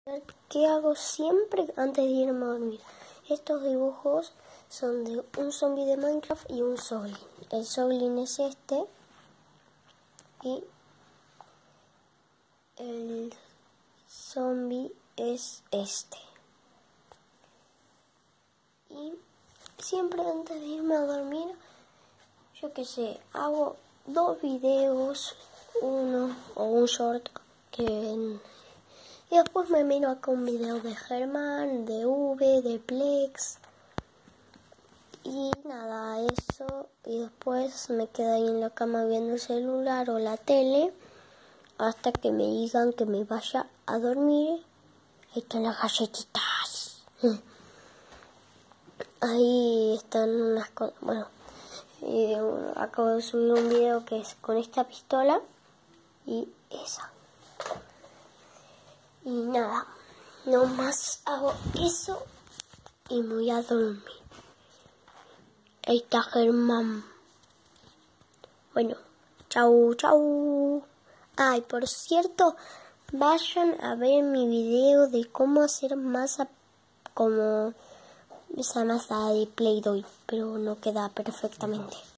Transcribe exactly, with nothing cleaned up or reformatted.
¿Qué hago siempre antes de irme a dormir? Estos dibujos son de un zombie de Minecraft y un Soglin. El Soglin es este y el zombie es este. Y siempre antes de irme a dormir, yo qué sé, hago dos videos, uno o un short que... Y después me miro acá un video de Germán, de V, de Plex. Y nada, eso. Y después me quedo ahí en la cama viendo el celular o la tele. Hasta que me digan que me vaya a dormir. Ahí están las galletitas. Ahí están unas cosas. Bueno, eh, acabo de subir un video que es con esta pistola. Y esa. Y nada, nomás hago eso y me voy a dormir. Ahí está Germán. Bueno, chau, chau. Ay, por cierto, vayan a ver mi video de cómo hacer masa, como esa masa de Play-Doh, pero no queda perfectamente.